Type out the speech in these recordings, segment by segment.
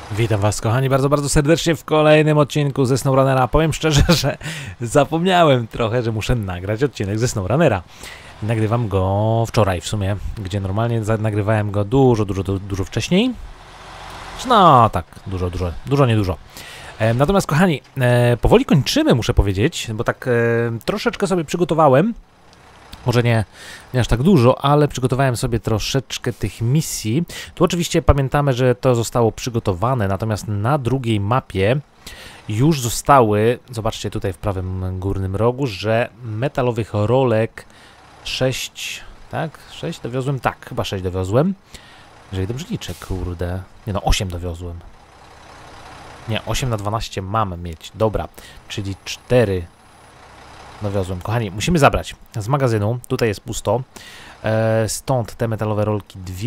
Witam was, kochani, bardzo, bardzo serdecznie w kolejnym odcinku ze SnowRunnera. Powiem szczerze, że zapomniałem trochę, że muszę nagrać odcinek ze SnowRunnera. Nagrywam go wczoraj w sumie, gdzie normalnie nagrywałem go dużo wcześniej. No tak, dużo, niedużo. Natomiast, kochani, powoli kończymy, muszę powiedzieć, bo tak troszeczkę sobie przygotowałem. Może nie aż tak dużo, ale przygotowałem sobie troszeczkę tych misji. Tu oczywiście pamiętamy, że to zostało przygotowane, natomiast na drugiej mapie już zostały, zobaczcie tutaj w prawym górnym rogu, że metalowych rolek 6, tak? 6 dowiozłem? Tak, chyba 6 dowiozłem. Jeżeli dobrze liczę, kurde. Nie no, 8 dowiozłem. Nie, 8 na 12 mam mieć. Dobra, czyli 4 dowiozłem. Kochani, musimy zabrać z magazynu. Tutaj jest pusto. Stąd te metalowe rolki 2.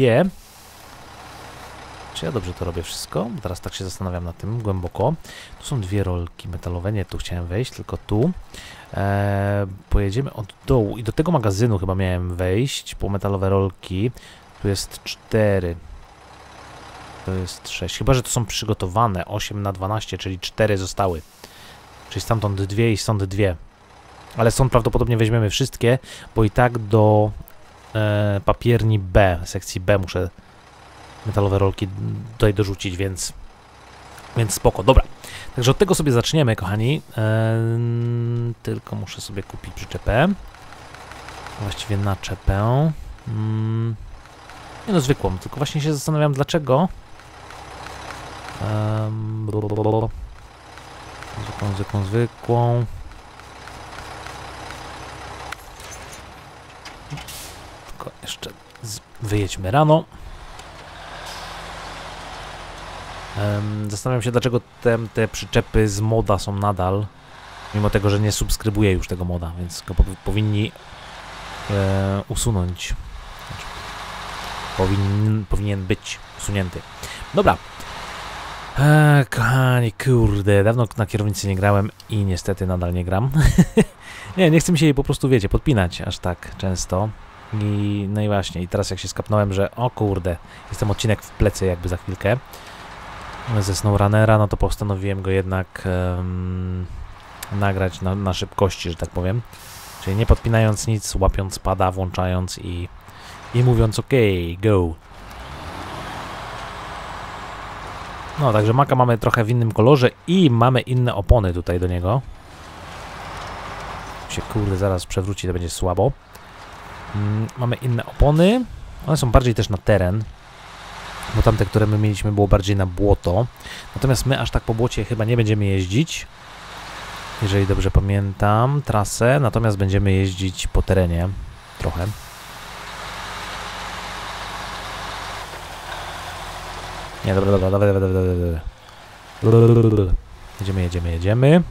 Czy ja dobrze to robię wszystko? Teraz tak się zastanawiam nad tym głęboko. Tu są 2 rolki metalowe. Nie, tu chciałem wejść, tylko tu. Pojedziemy od dołu i do tego magazynu chyba miałem wejść po metalowe rolki. Tu jest 4. To jest 6. Chyba że to są przygotowane. 8 na 12, czyli 4 zostały. Czyli stamtąd 2 i stąd 2. Ale stąd prawdopodobnie weźmiemy wszystkie, bo i tak do papierni B, sekcji B muszę metalowe rolki tutaj dorzucić, więc spoko. Dobra, także od tego sobie zaczniemy, kochani. Tylko muszę sobie kupić przyczepę. Właściwie naczepę. Nie no, zwykłą, tylko właśnie się zastanawiam dlaczego. Zwykłą. Tylko jeszcze wyjedźmy rano. Zastanawiam się, dlaczego te przyczepy z moda są nadal, mimo tego, że nie subskrybuję już tego moda, więc go powinni usunąć. Znaczy, powinien być usunięty. Dobra. Kochani, kurde, dawno na kierownicy nie grałem i niestety nadal nie gram. nie chcę mi się jej po prostu, wiecie, podpinać aż tak często. No i właśnie, i teraz jak się skapnąłem, że o kurde, jestem odcinek w plecy jakby za chwilkę ze SnowRunnera, no to postanowiłem go jednak nagrać na szybkości, że tak powiem. Czyli nie podpinając nic, łapiąc pada, włączając i mówiąc ok, go. No, także Maka mamy trochę w innym kolorze i mamy inne opony tutaj do niego. Się kurde zaraz przewróci, to będzie słabo. Mamy inne opony. One są bardziej też na teren, bo tamte, które my mieliśmy, było bardziej na błoto. Natomiast my aż tak po błocie chyba nie będziemy jeździć, jeżeli dobrze pamiętam trasę. Natomiast będziemy jeździć po terenie trochę. Nie, dobra, dawaj. Jedziemy.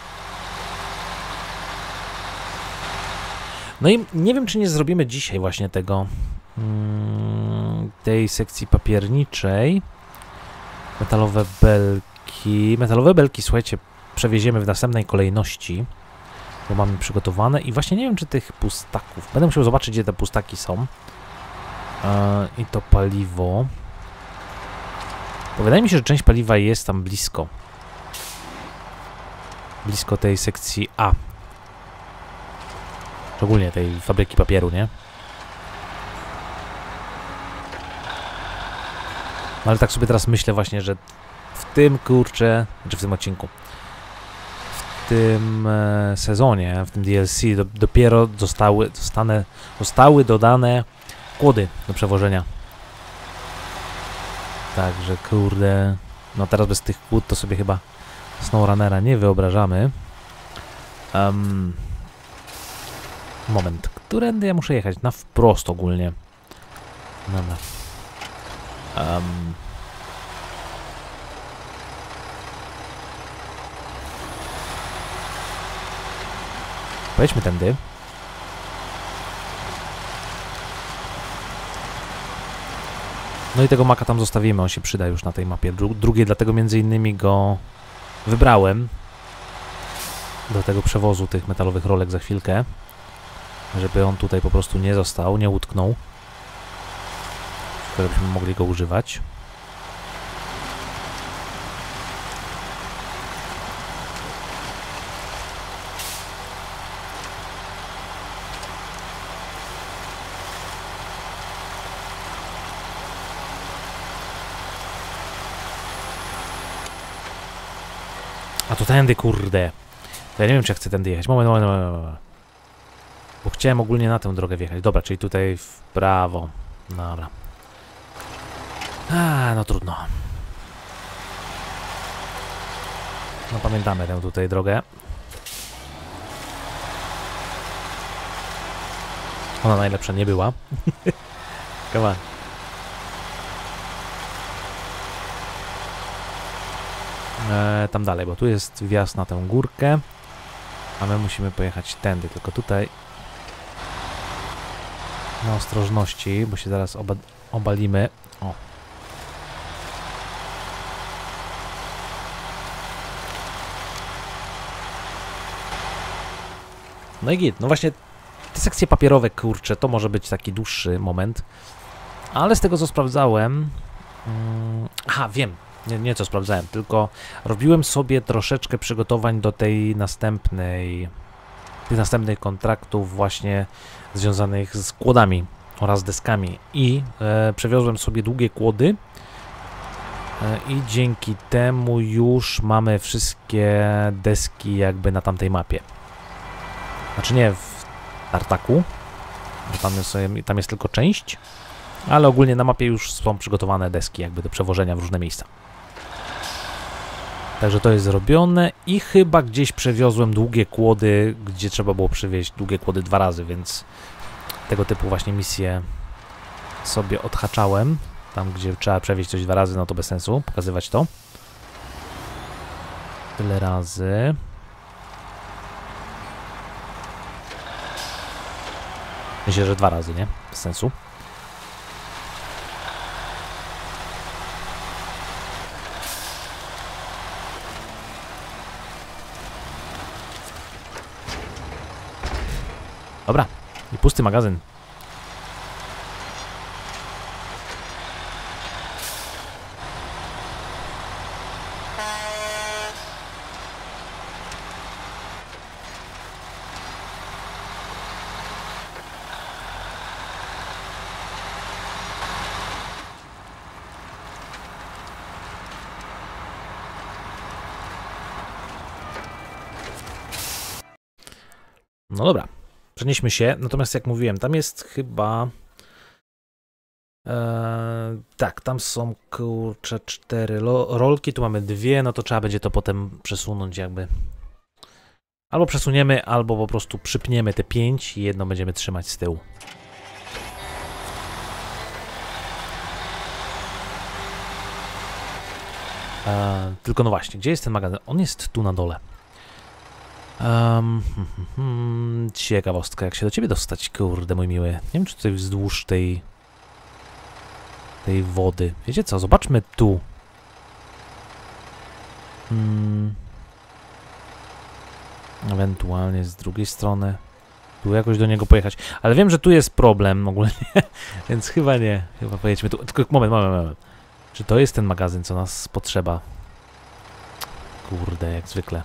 No i nie wiem, czy nie zrobimy dzisiaj właśnie tego, tej sekcji papierniczej. Metalowe belki, słuchajcie, przewieziemy w następnej kolejności, bo mamy przygotowane i właśnie nie wiem, czy tych pustaków, będę musiał zobaczyć, gdzie te pustaki są. I to paliwo. Bo wydaje mi się, że część paliwa jest tam blisko. Blisko tej sekcji A. Szczególnie tej fabryki papieru, nie? No ale tak sobie teraz myślę właśnie, że w tym, kurczę, znaczy w tym odcinku, w tym sezonie, w tym DLC dopiero zostały dodane kłody do przewożenia. Także, kurde, no teraz bez tych kłód to sobie chyba SnowRunnera nie wyobrażamy. Moment, którędy ja muszę jechać? Na wprost ogólnie. Dobra. Pojedźmy tędy. No i tego Maka tam zostawimy, on się przyda już na tej mapie drugiej, dlatego między innymi go wybrałem do tego przewozu tych metalowych rolek za chwilkę, żeby on tutaj po prostu nie został, nie utknął, żebyśmy mogli go używać. A to tędy, kurde. To ja nie wiem, czy ja chcę tędy jechać. Moment. Bo chciałem ogólnie na tę drogę wjechać. Dobra, czyli tutaj w prawo. Dobra. No trudno. No pamiętamy tę tutaj drogę. Ona najlepsza nie była. Come on. Tam dalej, bo tu jest wjazd na tę górkę. A my musimy pojechać tędy, tylko tutaj na ostrożności, bo się zaraz obalimy. O. No i git. No właśnie te sekcje papierowe, kurczę, to może być taki dłuższy moment. Ale z tego co sprawdzałem... aha, wiem. Nie co sprawdzałem, tylko robiłem sobie troszeczkę przygotowań do tej następnej... tych następnych kontraktów właśnie związanych z kłodami oraz deskami. I przewiozłem sobie długie kłody. I dzięki temu już mamy wszystkie deski jakby na tamtej mapie. Znaczy nie w tartaku, bo tam jest tylko część, ale ogólnie na mapie już są przygotowane deski jakby do przewożenia w różne miejsca. Także to jest zrobione i chyba gdzieś przewiozłem długie kłody, gdzie trzeba było przywieźć długie kłody 2 razy, więc tego typu właśnie misje sobie odhaczałem. Tam gdzie trzeba przewieźć coś 2 razy, no to bez sensu pokazywać to. Tyle razy. Myślę, że 2 razy, nie? Bez sensu. Dobra. I pusty magazyn. No dobra, przenieśmy się, natomiast jak mówiłem, tam jest chyba... tak, tam są kurczę 4 rolki, tu mamy 2, no to trzeba będzie to potem przesunąć jakby. Albo przesuniemy, albo po prostu przypniemy te 5 i jedno będziemy trzymać z tyłu. Tylko no właśnie, gdzie jest ten magazyn? On jest tu na dole. Ciekawostka, jak się do ciebie dostać, kurde mój miły. Nie wiem, czy tutaj wzdłuż tej wody. Wiecie co, zobaczmy tu. Ewentualnie z drugiej strony. Tu jakoś do niego pojechać. Ale wiem, że tu jest problem ogólnie, więc chyba nie. Chyba pojedźmy tu. Tylko moment. Czy to jest ten magazyn, co nas potrzeba? Kurde, jak zwykle.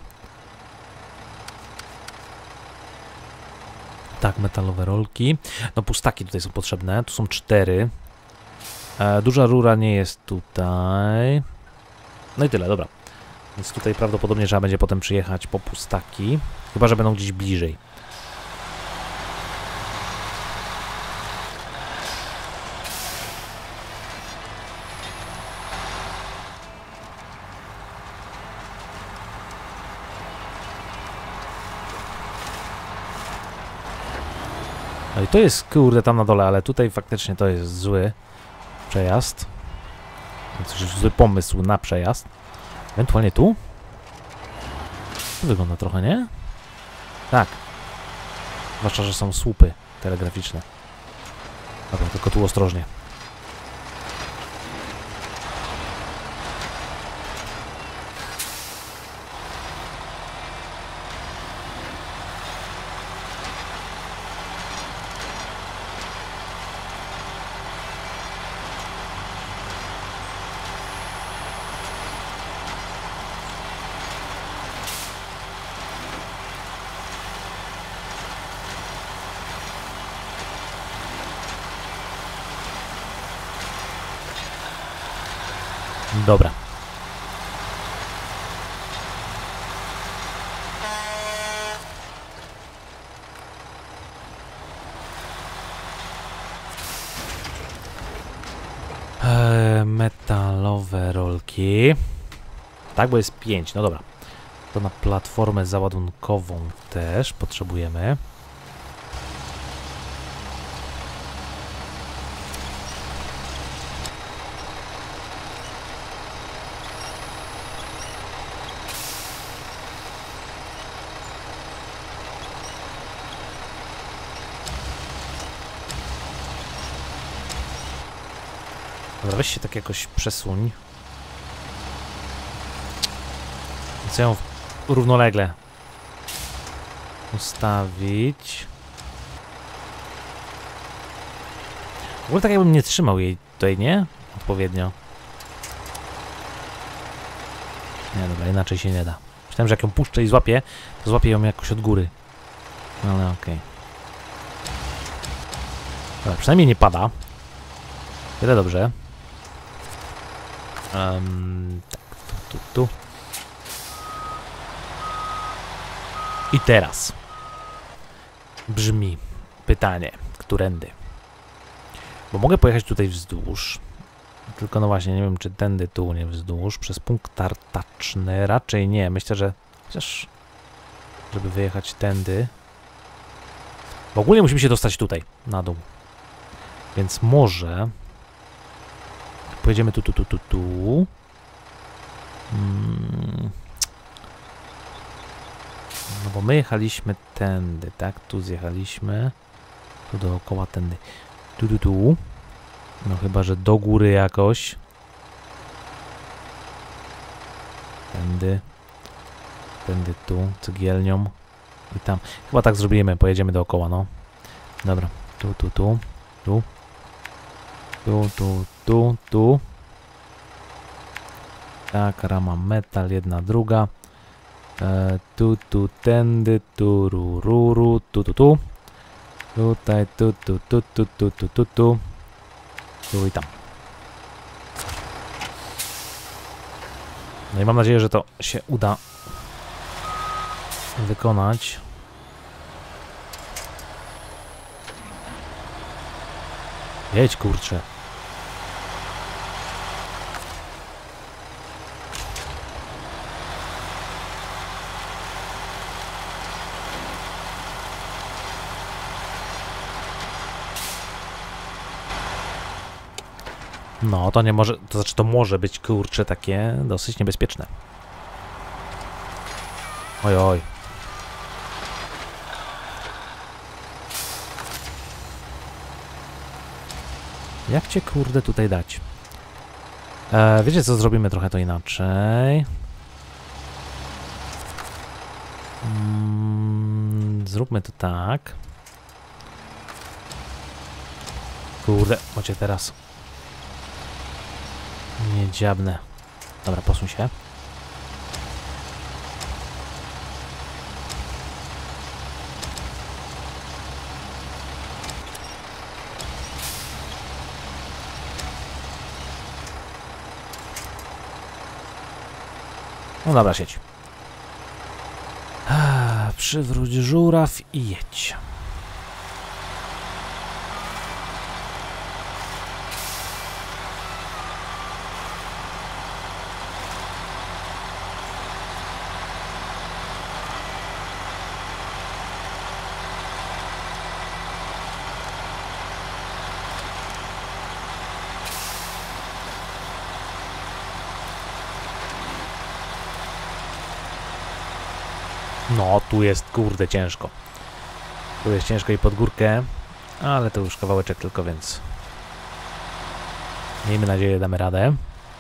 Tak, metalowe rolki. No pustaki tutaj są potrzebne. Tu są 4. Duża rura nie jest tutaj. No i tyle, dobra. Więc tutaj prawdopodobnie trzeba będzie potem przyjechać po pustaki. Chyba że będą gdzieś bliżej. No i to jest, kurde, tam na dole, ale tutaj faktycznie to jest zły przejazd. Zły pomysł na przejazd. Ewentualnie tu? To wygląda trochę, nie? Tak. Zwłaszcza, że są słupy telegraficzne. Dobra, tylko tu ostrożnie. Dobra. metalowe rolki. Tak, bo jest 5, no dobra. To na platformę załadunkową też potrzebujemy. Dobra, weź się tak jakoś przesuń. Chcę ją równolegle ustawić. W ogóle tak jakbym nie trzymał jej tutaj, nie? Odpowiednio. Nie, dobra, inaczej się nie da. Myślałem, że jak ją puszczę i złapię, to złapię ją jakoś od góry. Ale okej. Dobra, przynajmniej nie pada. Tyle dobrze. Tak, tu. I teraz brzmi pytanie, którędy? Bo mogę pojechać tutaj wzdłuż, tylko no właśnie, nie wiem, czy tędy tu, nie wzdłuż, przez punkt tartaczny, raczej nie, myślę, że chociaż, żeby wyjechać tędy, bo ogólnie musimy się dostać tutaj, na dół, więc może pojedziemy tu. No bo my jechaliśmy tędy, tak? Tu zjechaliśmy. Tu dookoła tędy. Tu. No chyba, że do góry jakoś. Tędy tu, cegielnią. I tam. Chyba tak zrobimy, pojedziemy dookoła, no. Dobra. Tu. Tak, rama metal, jedna, druga. Tu, tędy, tu, ruru, tu. Tutaj, tu. Tu i tam. No i mam nadzieję, że to się uda wykonać. Jedź, kurczę. No, to nie może, to znaczy to może być, kurczę, takie dosyć niebezpieczne. Oj. Jak cię, kurde, tutaj dać? Wiecie co, zrobimy trochę to inaczej. Zróbmy to tak. Kurde, macie teraz. Nie dziabnę. Dobra, posuń się. No dobra, siedź. Przywróć żuraw i jedź. No, tu jest, kurde, ciężko. Tu jest ciężko i pod górkę, ale to już kawałeczek tylko, więc miejmy nadzieję, damy radę.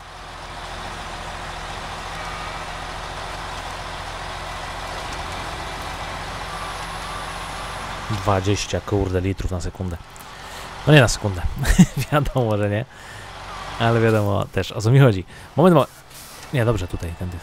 Dwadzieścia, kurde, litrów na sekundę. No nie na sekundę. Wiadomo, że nie. Ale wiadomo też, o co mi chodzi. Moment. Nie, dobrze, tutaj, tędy.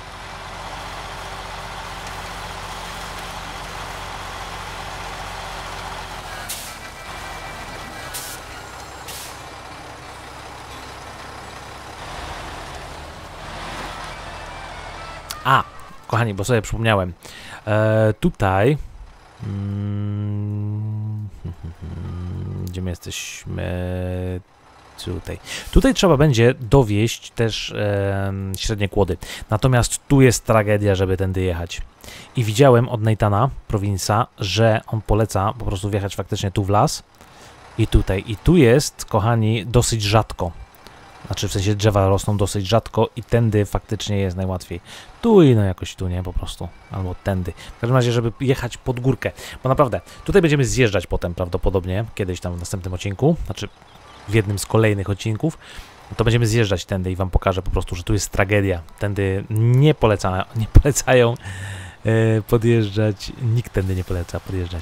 Kochani, bo sobie przypomniałem. Tutaj... gdzie my jesteśmy? Tutaj. Tutaj trzeba będzie dowieść też średnie kłody. Natomiast tu jest tragedia, żeby tędy jechać. I widziałem od Nathana, Prowinsa, że on poleca po prostu wjechać faktycznie tu w las i tutaj. I tu jest, kochani, dosyć rzadko. Znaczy w sensie drzewa rosną dosyć rzadko i tędy faktycznie jest najłatwiej. Tu i no jakoś tu, nie? Po prostu. Albo tędy. W każdym razie, żeby jechać pod górkę. Bo naprawdę, tutaj będziemy zjeżdżać potem prawdopodobnie, kiedyś tam w następnym odcinku. Znaczy w jednym z kolejnych odcinków. To będziemy zjeżdżać tędy i wam pokażę po prostu, że tu jest tragedia. Tędy nie polecają podjeżdżać. Nikt tędy nie poleca podjeżdżać.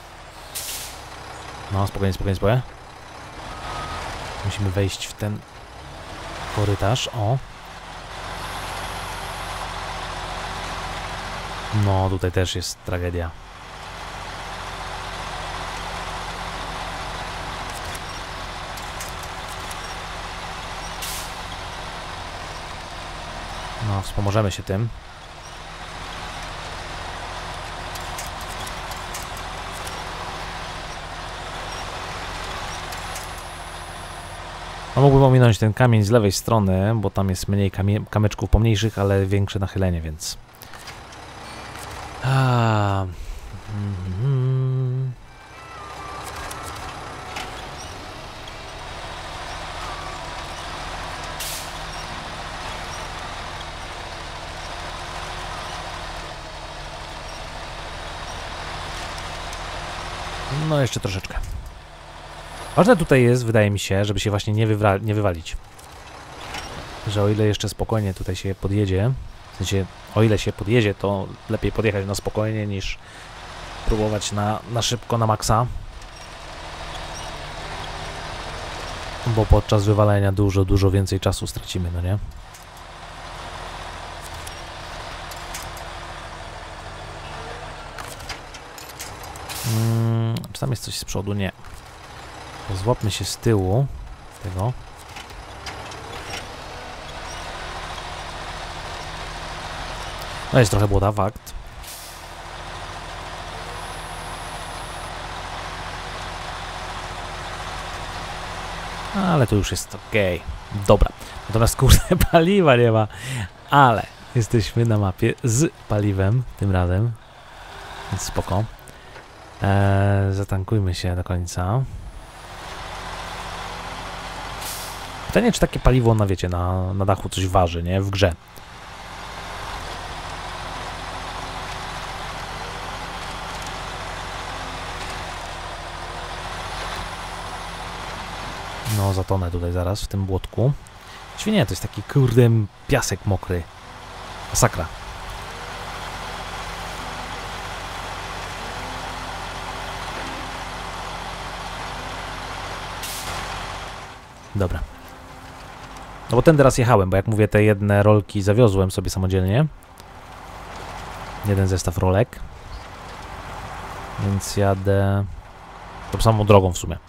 No, spokojnie, spokojnie, spokojnie. Musimy wejść w ten korytarz, o. No, tutaj też jest tragedia. No, wspomożemy się tym. No, mógłbym ominąć ten kamień z lewej strony, bo tam jest mniej kamyczków pomniejszych, ale większe nachylenie, więc... No, jeszcze troszeczkę. Ważne tutaj jest, wydaje mi się, żeby się właśnie nie wywalić. Że o ile jeszcze spokojnie tutaj się podjedzie, w sensie o ile się podjedzie, to lepiej podjechać na spokojnie niż próbować na szybko, na maksa. Bo podczas wywalenia dużo więcej czasu stracimy, no nie? Czy tam jest coś z przodu? Nie. Złapmy się z tyłu tego. No jest trochę błoda, fakt. Ale to już jest okej. Dobra. Natomiast kurde, paliwa nie ma. Ale jesteśmy na mapie z paliwem tym razem. Więc spoko. Zatankujmy się do końca. Pytanie, czy takie paliwo, na wiecie, na dachu coś waży, nie? W grze. No, zatonę tutaj zaraz w tym błotku. Świnie, to jest taki kurde piasek mokry. Masakra. Dobra. No bo tędy raz jechałem, bo jak mówię, te jedne rolki zawiozłem sobie samodzielnie. Jeden zestaw rolek. Więc jadę tą samą drogą w sumie.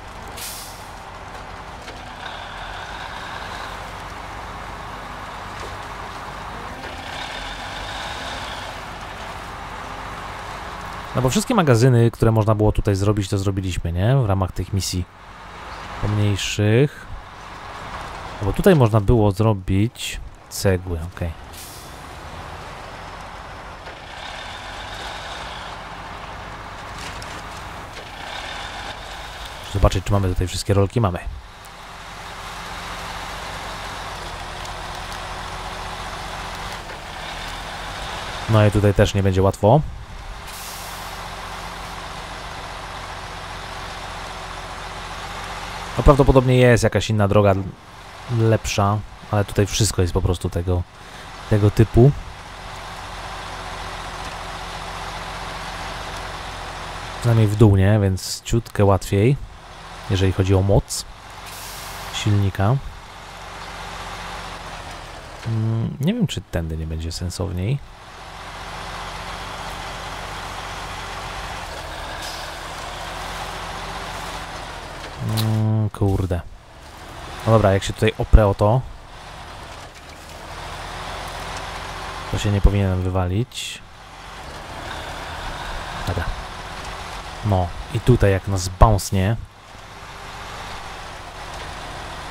No bo wszystkie magazyny, które można było tutaj zrobić, to zrobiliśmy, nie? W ramach tych misji pomniejszych. No bo tutaj można było zrobić cegły, ok. Zobaczyć, czy mamy tutaj wszystkie rolki. Mamy. No i tutaj też nie będzie łatwo. No prawdopodobnie jest jakaś inna droga lepsza, ale tutaj wszystko jest po prostu tego typu. Przynajmniej w dół, nie? Więc ciutkę łatwiej, jeżeli chodzi o moc silnika. Nie wiem, czy tędy nie będzie sensowniej. Kurde. No dobra, jak się tutaj oprę o to, to się nie powinienem wywalić. Dobra. No i tutaj jak nas bouncenie,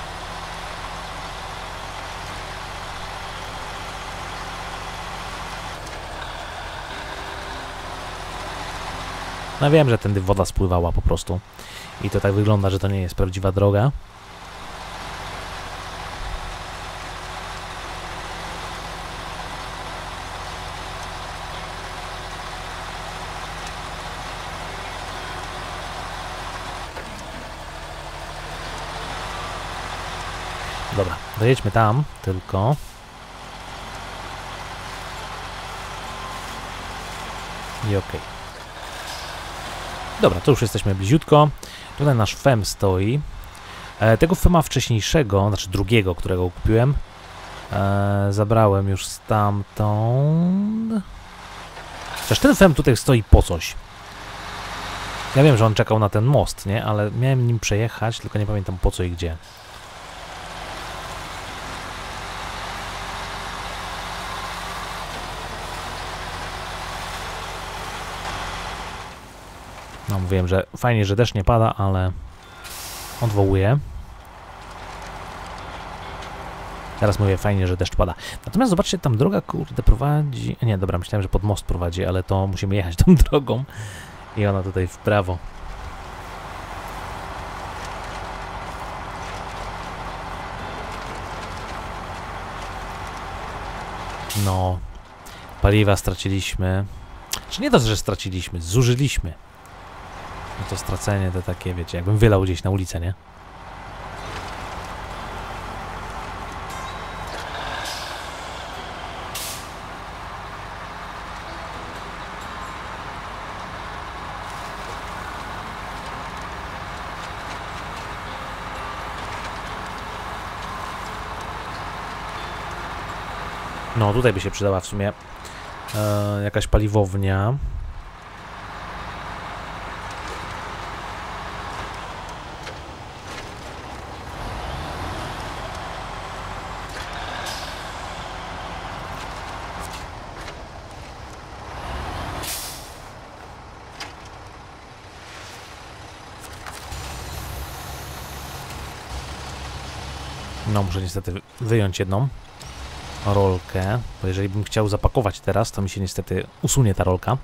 No wiem, że tędy woda spływała po prostu. I to tak wygląda, że to nie jest prawdziwa droga. Dobra, dojedźmy tam tylko. I okej. Dobra, to już jesteśmy bliziutko. Tutaj nasz FEM stoi. Tego FEMa wcześniejszego, znaczy drugiego, którego kupiłem, zabrałem już stamtąd. Chociaż ten FEM tutaj stoi po coś. Ja wiem, że on czekał na ten most, nie? Ale miałem nim przejechać, tylko nie pamiętam po co i gdzie. No mówiłem, że fajnie, że deszcz nie pada, ale odwołuję. Teraz mówię fajnie, że deszcz pada. Natomiast zobaczcie, tam droga kurde prowadzi... Nie, dobra, myślałem, że pod most prowadzi, ale to musimy jechać tą drogą. I ona tutaj w prawo. No, paliwa straciliśmy. Czy nie to, że straciliśmy, zużyliśmy. No to stracenie to takie, wiecie, jakbym wylał gdzieś na ulicę, nie? No, tutaj by się przydała w sumie jakaś paliwownia. No, muszę niestety wyjąć jedną rolkę, bo jeżeli bym chciał zapakować teraz, to mi się niestety usunie ta rolka.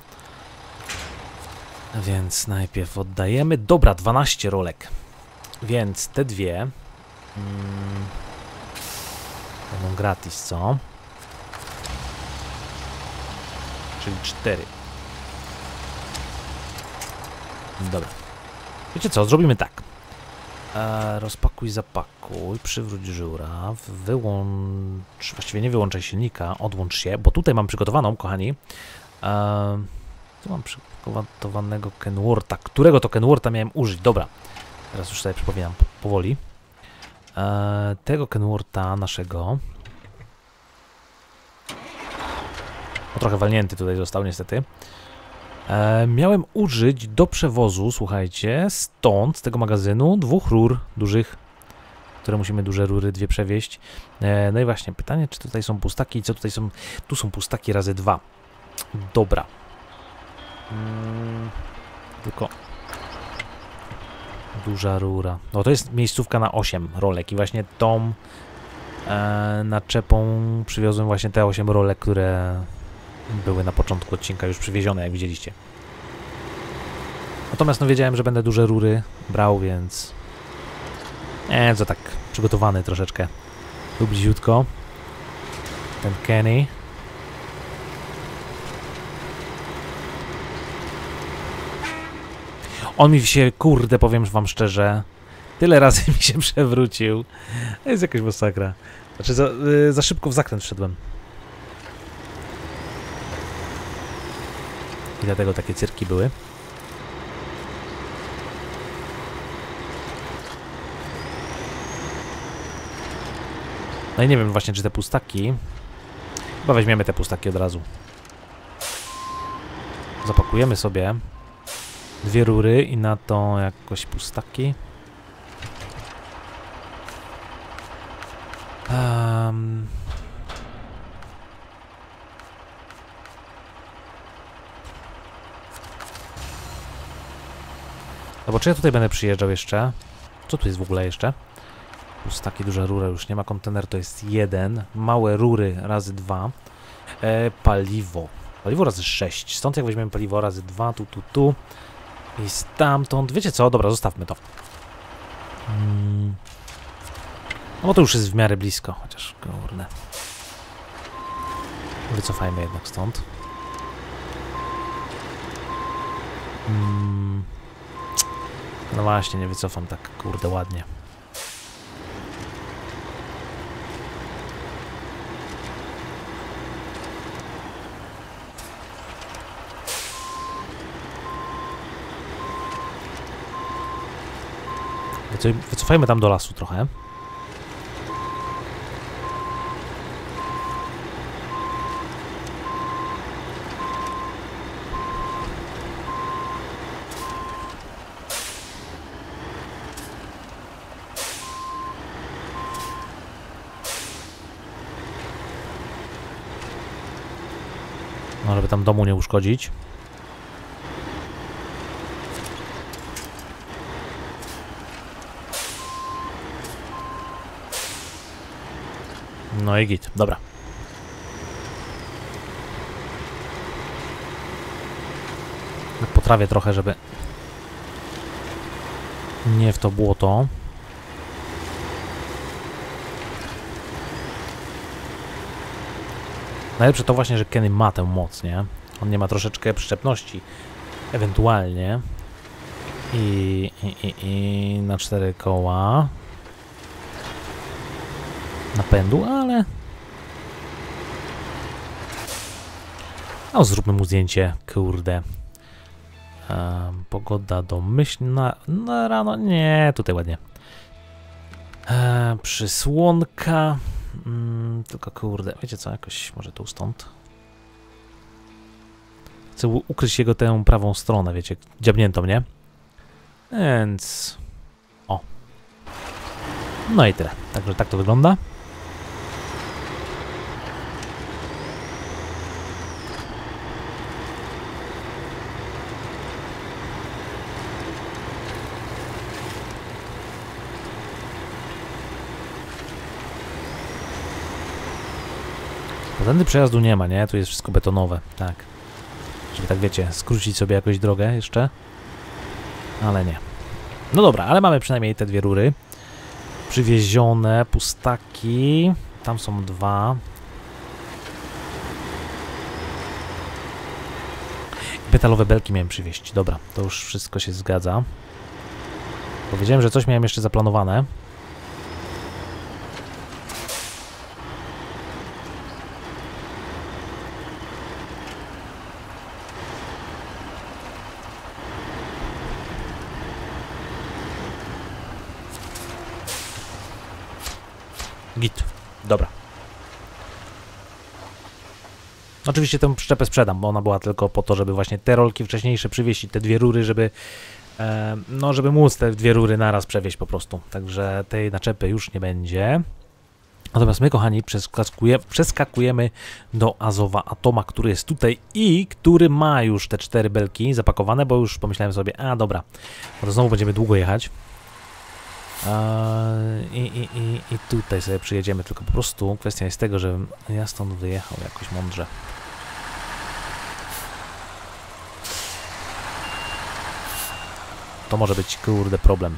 Więc najpierw oddajemy. Dobra, 12 rolek. Więc te dwie będą gratis, co? Czyli 4. Dobra. Wiecie co, zrobimy tak. Rozpakuj, zapakuj, przywróć żuraw, wyłącz, właściwie nie wyłączaj silnika, odłącz się, bo tutaj mam przygotowaną, kochani, tu mam przygotowanego Kenwortha, którego to Kenwortha miałem użyć, dobra, teraz już sobie przypominam powoli, tego Kenwortha naszego, no, trochę walnięty tutaj został niestety. Miałem użyć do przewozu, słuchajcie, stąd, z tego magazynu, 2 rur dużych, które musimy duże rury 2 przewieźć. No i właśnie, pytanie, czy tutaj są pustaki i co tutaj są? Tu są pustaki razy 2. Dobra. Tylko duża rura. No to jest miejscówka na 8 rolek i właśnie tą naczepą przywiozłem właśnie te 8 rolek, które były na początku odcinka już przywiezione, jak widzieliście. Natomiast no wiedziałem, że będę duże rury brał, więc... co tak, przygotowany troszeczkę. Tu bliziutko. Ten Kenny. On mi się, kurde, powiem wam szczerze, tyle razy mi się przewrócił. To jest jakaś masakra. Znaczy za szybko w zakręt wszedłem. I dlatego takie cyrki były. No i nie wiem właśnie, czy te pustaki... Chyba weźmiemy te pustaki od razu. Zapakujemy sobie 2 rury i na to jakoś pustaki. No bo czy ja tutaj będę przyjeżdżał jeszcze? Co tu jest w ogóle jeszcze? Pustaki, duża rura, już nie ma, kontener to jest 1. Małe rury razy 2. Paliwo. Paliwo razy 6. Stąd jak weźmiemy paliwo razy 2, tu. I stamtąd... Wiecie co? Dobra, zostawmy to. No bo to już jest w miarę blisko, chociaż kurde. Wycofajmy jednak stąd. No właśnie, nie wycofam tak kurde ładnie. Wycofajmy tam do lasu trochę. No, żeby tam domu nie uszkodzić. No i git, dobra. Potrawię trochę, żeby nie w to błoto. Najlepsze to właśnie, że Kenny ma tę moc, nie? On nie ma troszeczkę przyczepności, ewentualnie. I na 4 koła napędu, ale... No, zróbmy mu zdjęcie, kurde. Pogoda domyślna. No rano, nie, tutaj ładnie. Przysłonka. Tylko kurde, wiecie co, jakoś może tu stąd. Chcę ukryć jego tę prawą stronę, wiecie, dziabniętą, nie? Więc... O. No i tyle. Także tak to wygląda. Tędy przejazdu nie ma, nie? Tu jest wszystko betonowe, tak. Żeby tak, wiecie, skrócić sobie jakąś drogę jeszcze. Ale nie. No dobra, ale mamy przynajmniej te 2 rury. Przywiezione, pustaki. Tam są 2. Metalowe belki miałem przywieźć. Dobra, to już wszystko się zgadza. Powiedziałem, że coś miałem jeszcze zaplanowane. Git. Dobra. Oczywiście tę przyczepę sprzedam, bo ona była tylko po to, żeby właśnie te rolki wcześniejsze przywieźć, te 2 rury, żeby no, żeby móc te 2 rury naraz przewieźć po prostu. Także tej naczepy już nie będzie. Natomiast my, kochani, przeskakujemy do Azowa Atoma, który jest tutaj i który ma już te 4 belki zapakowane, bo już pomyślałem sobie, a dobra, bo to znowu będziemy długo jechać. I tutaj sobie przyjedziemy, tylko po prostu kwestia jest tego, żebym ja stąd wyjechał jakoś mądrze. To może być, kurde, problem.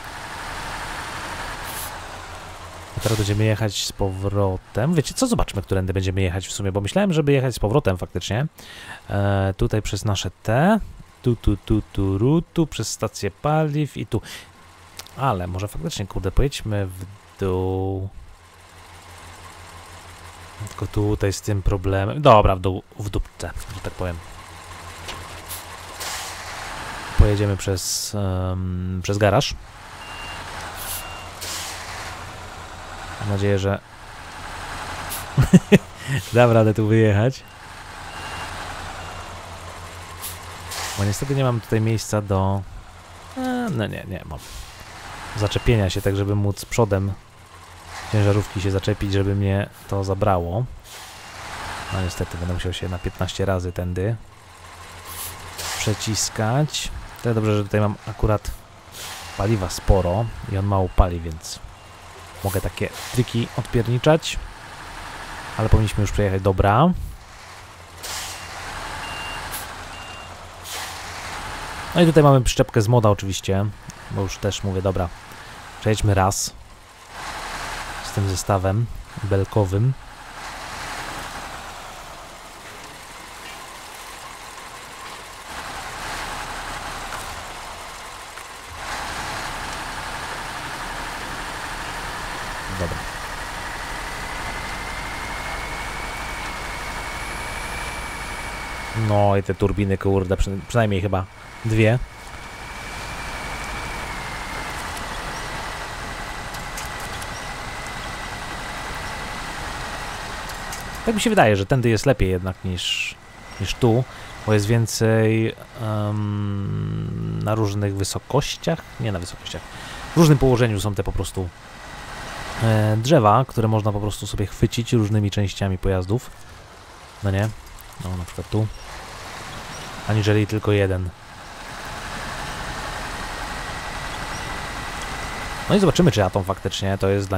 A teraz będziemy jechać z powrotem. Wiecie co? Zobaczmy, którędy będziemy jechać w sumie, bo myślałem, żeby jechać z powrotem faktycznie. Tutaj przez nasze T. Tu, przez stację paliw i tu. Ale może faktycznie, kurde, pojedźmy w dół. Tylko tutaj z tym problemem. Dobra, w dół, w dupce, że tak powiem. Pojedziemy przez garaż. Mam nadzieję, że dam radę tu wyjechać. Bo niestety nie mam tutaj miejsca do... no nie mam. Zaczepienia się, tak żeby móc przodem ciężarówki się zaczepić, żeby mnie to zabrało. No niestety będę musiał się na 15 razy tędy przeciskać. Tyle dobrze, że tutaj mam akurat paliwa sporo i on mało pali, więc mogę takie triki odpierniczać. Ale powinniśmy już przejechać. Dobra. No i tutaj mamy przyczepkę z moda oczywiście, bo już też mówię, dobra, przejdźmy raz z tym zestawem belkowym. Dobra. No i te turbiny, kurde, przynajmniej chyba dwie. Tak mi się wydaje, że tędy jest lepiej jednak niż tu, bo jest więcej na różnych wysokościach, nie na wysokościach, w różnym położeniu są te po prostu drzewa, które można po prostu sobie chwycić różnymi częściami pojazdów, no nie, no na przykład tu, aniżeli tylko jeden. No i zobaczymy, czy Atom faktycznie to jest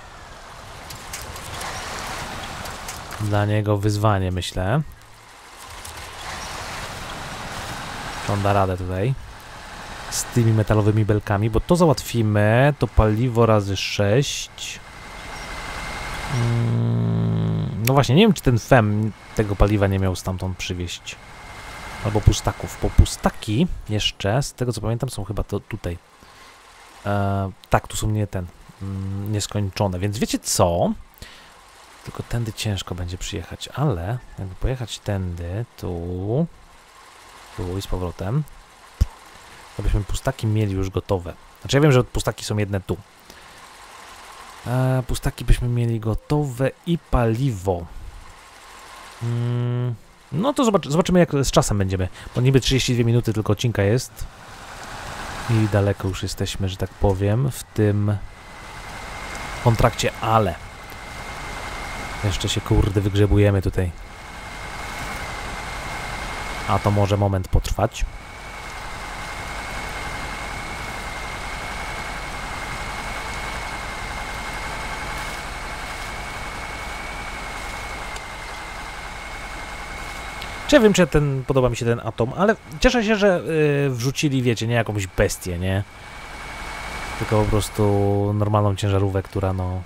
dla niego wyzwanie, myślę. Czy on da radę tutaj z tymi metalowymi belkami, bo to załatwimy, to paliwo razy 6. No właśnie, nie wiem, czy ten FEM tego paliwa nie miał stamtąd przywieźć. Albo pustaków, bo pustaki jeszcze, z tego co pamiętam, są chyba to tutaj. Tak, tu są nieskończone, więc wiecie co? Tylko tędy ciężko będzie przyjechać, ale jakby pojechać tędy, tu i z powrotem, to byśmy pustaki mieli już gotowe. Znaczy ja wiem, że pustaki są jedne tu. Pustaki byśmy mieli gotowe i paliwo. No to zobaczymy, jak z czasem będziemy, bo niby 32 minuty tylko odcinka jest i daleko już jesteśmy, że tak powiem, w tym kontrakcie, ale jeszcze się kurde wygrzebujemy tutaj. A to może moment potrwać. Czy ja wiem, czy podoba mi się ten Atom, ale cieszę się, że wrzucili, wiecie, nie jakąś bestię, nie? Tylko po prostu normalną ciężarówkę, która no,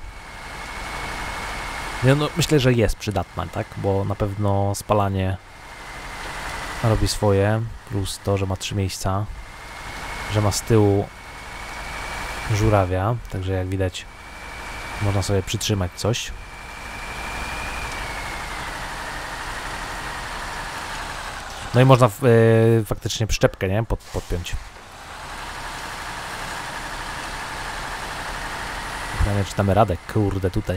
myślę, że jest przydatna, tak? Bo na pewno spalanie robi swoje, plus to, że ma 3 miejsca, że ma z tyłu żurawia, także jak widać można sobie przytrzymać coś. No i można faktycznie przyczepkę, nie? Podpiąć. Pytanie, czy damy radę, kurde, tutaj.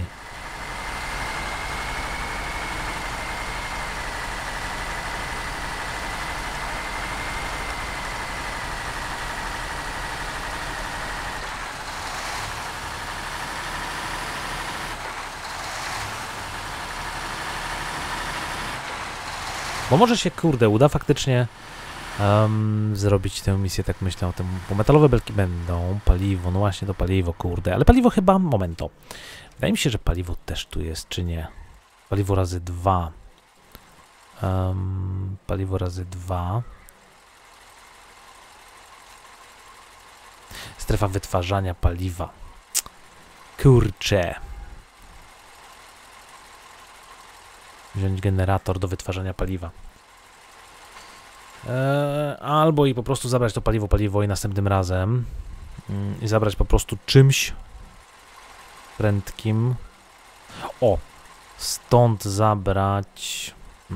Bo może się, kurde, uda faktycznie zrobić tę misję, tak myślę o tym, bo metalowe belki będą, paliwo, no właśnie to paliwo, kurde, ale paliwo chyba, momento. Wydaje mi się, że paliwo też tu jest, czy nie? Paliwo razy 2. Paliwo razy 2. Strefa wytwarzania paliwa. Kurczę. Wziąć generator do wytwarzania paliwa. Albo i po prostu zabrać to paliwo i następnym razem i zabrać po prostu czymś prędkim. O! Stąd zabrać...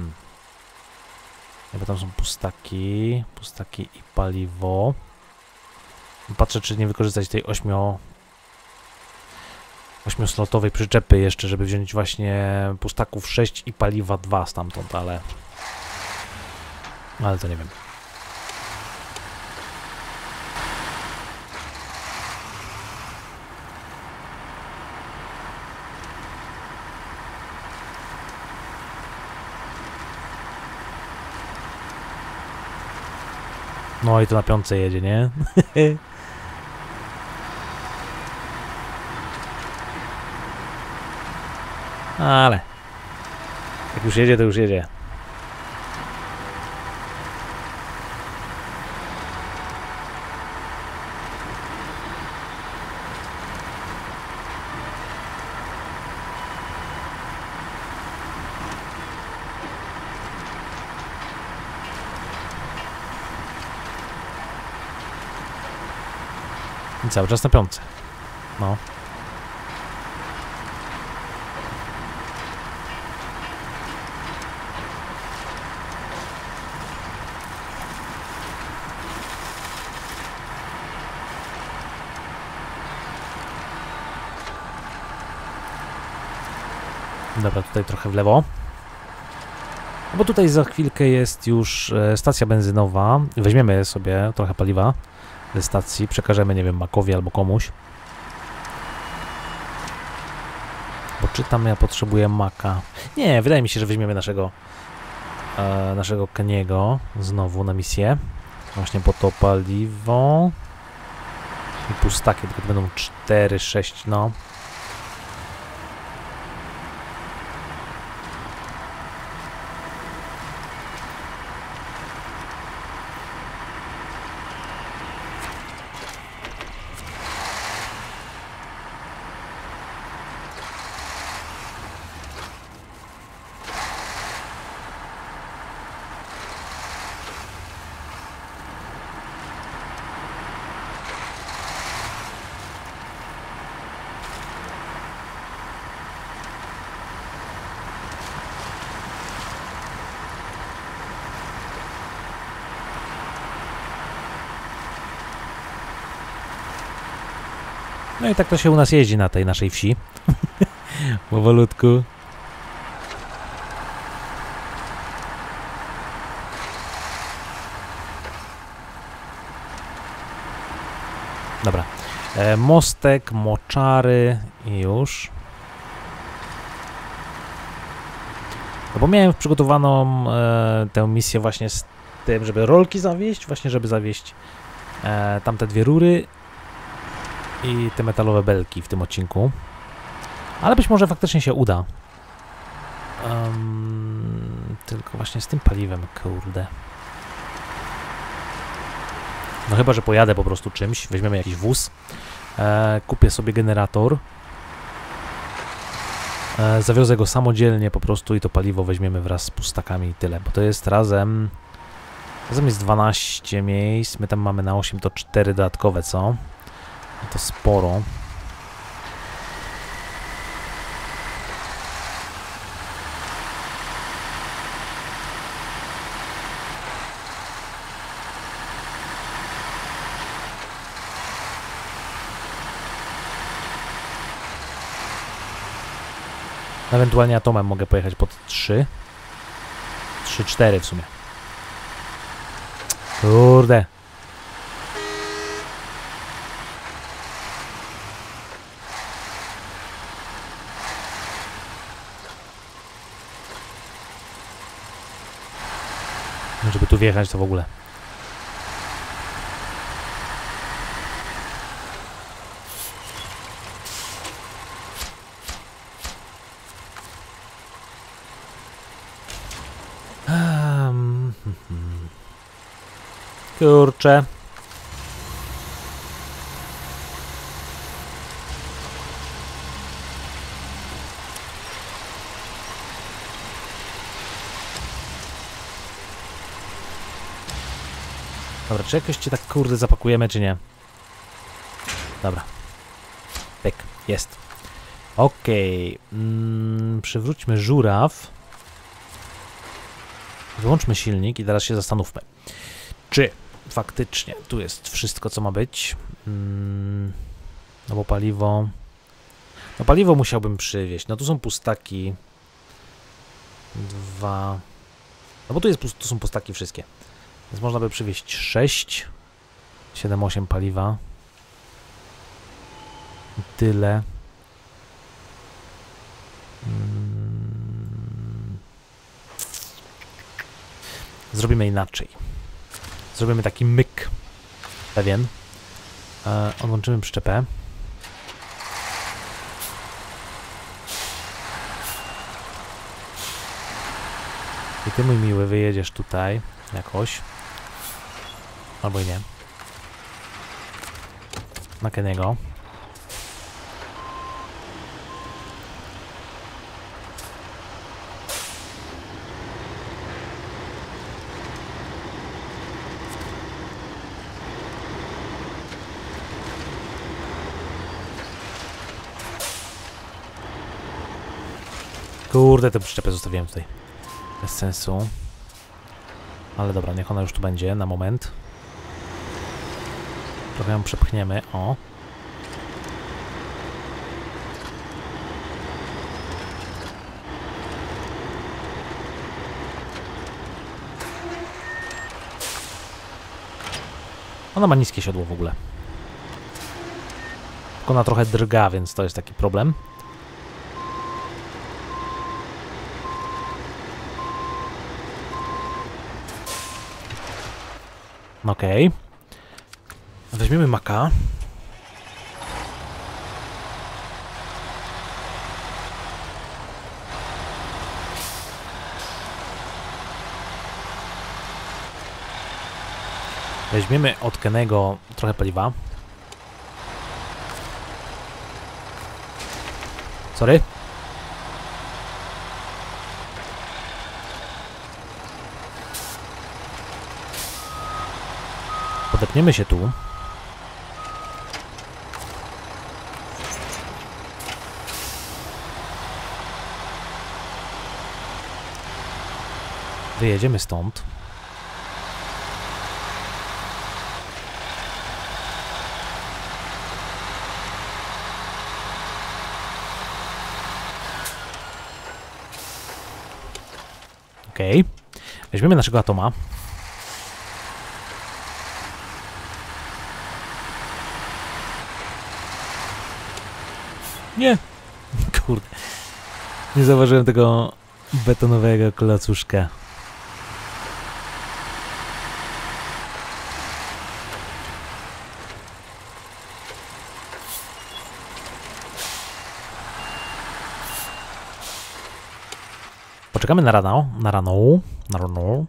Jakby tam są pustaki i paliwo. Patrzę, czy nie wykorzystać tej 8-slotowej przyczepy jeszcze, żeby wziąć właśnie pustaków 6 i paliwa 2 stamtąd, ale to nie wiem. No i to na piątce jedzie, nie? Ale jak już jedzie, to już jedzie. I cały czas na piątce. No. Dobra, tutaj trochę w lewo. Bo tutaj za chwilkę jest już stacja benzynowa. Weźmiemy sobie trochę paliwa ze stacji, przekażemy, nie wiem, Makowi albo komuś. Bo czytam, ja potrzebuję Maka. Nie, wydaje mi się, że weźmiemy naszego Keniego znowu na misję. Właśnie po to paliwo. I pustaki, tylko to będą 4, 6, no. No i tak to się u nas jeździ na tej naszej wsi. Powolutku. Dobra. Mostek, moczary i już. No bo miałem przygotowaną tę misję właśnie z tym, żeby rolki zawieźć, właśnie żeby zawieźć tamte 2 rury i te metalowe belki w tym odcinku. Ale być może faktycznie się uda. Tylko właśnie z tym paliwem, kurde. No chyba, że pojadę po prostu czymś. Weźmiemy jakiś wóz. Kupię sobie generator. Zawiozę go samodzielnie po prostu i to paliwo weźmiemy wraz z pustakami i tyle. Bo to jest razem jest 12 miejsc. My tam mamy na 8 to 4 dodatkowe, co? To sporo. Ewentualnie atomem mogę pojechać pod 3. 3-4 w sumie. Kurde. Żeby tu wjechać to w ogóle. Kurczę. Dobra, czy jakoś cię tak kurde zapakujemy, czy nie? Dobra. Pyk, jest. Okej. Przywróćmy żuraw. Wyłączmy silnik i teraz się zastanówmy. Czy faktycznie tu jest wszystko, co ma być? No bo paliwo... No paliwo musiałbym przywieźć. No tu są pustaki. 2... No bo tu są pustaki wszystkie. Więc można by przywieźć 6. 7-8 paliwa. Tyle. Zrobimy inaczej. Zrobimy taki myk. Pewien. Odłączymy przyczepę. I ty, mój miły, wyjedziesz tutaj jakoś. Albo i nie. Na Keniego. Kurde, tę przyczepę zostawiłem tutaj. Bez sensu. Ale dobra, niech ona już tu będzie na moment. Trochę ją przepchniemy, o. Ona ma niskie siodło w ogóle. Tylko ona trochę drga, więc to jest taki problem. Okej. Weźmiemy maka. Weźmiemy od Kennego trochę paliwa. Sorry. Podepniemy się tu. Wyjedziemy stąd. Okej. Weźmiemy naszego atoma. Nie! Kurde. Nie zauważyłem tego betonowego klocuszka. Poczekamy na rano. Na rano.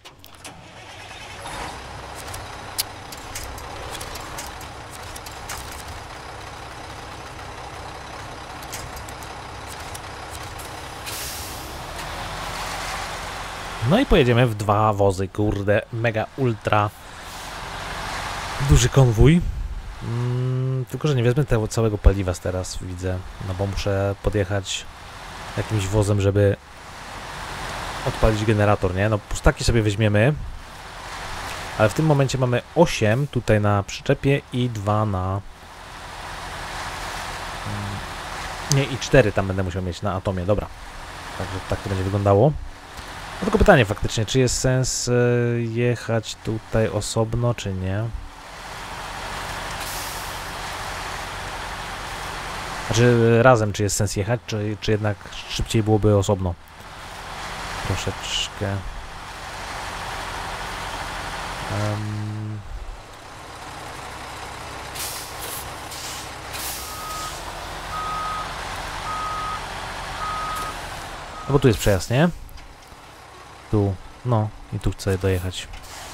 No i pojedziemy w 2 wozy, kurde, mega ultra duży konwój. Tylko że nie wezmę tego całego paliwa teraz, widzę, no bo muszę podjechać jakimś wozem, żeby odpalić generator, nie? No pustaki sobie weźmiemy, ale w tym momencie mamy 8 tutaj na przyczepie i 2 na... Nie, i 4 tam będę musiał mieć na atomie, dobra. Także tak to będzie wyglądało. No tylko pytanie faktycznie, czy jest sens jechać tutaj osobno, czy nie? Znaczy razem, czy jest sens jechać, czy jednak szybciej byłoby osobno? Troszeczkę. No bo tu jest przejazd, nie? Tu, no i tu chcę dojechać.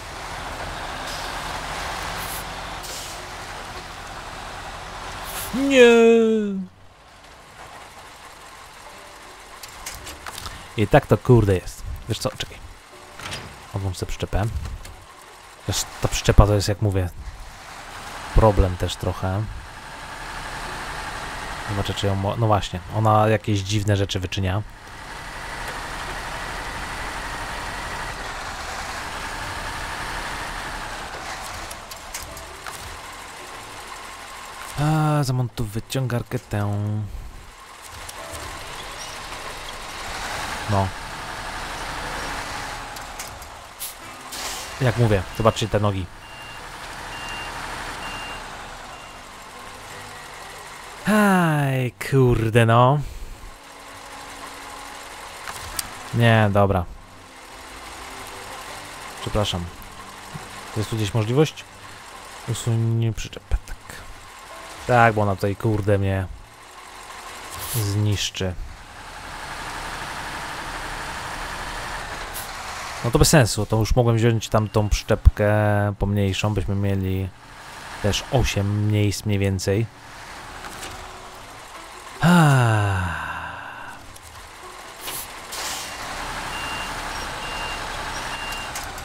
Nie. I tak to kurde jest. Wiesz co, czekaj. Odłącz sobie przyczepę. Wiesz, ta przyczepa to jest, jak mówię, problem też trochę. Zobaczę, czy ją... No właśnie, ona jakieś dziwne rzeczy wyczynia. Zamontuj wyciągarkę tę. No. Jak mówię, zobaczcie te nogi. Aj, kurde no. Nie, dobra. Przepraszam. Jest tu gdzieś możliwość? Usuń przyczepę, tak. Tak, bo ona tutaj, kurde, mnie zniszczy. No to bez sensu, to już mogłem wziąć tam tą przyczepkę pomniejszą, byśmy mieli też 8 miejsc mniej więcej.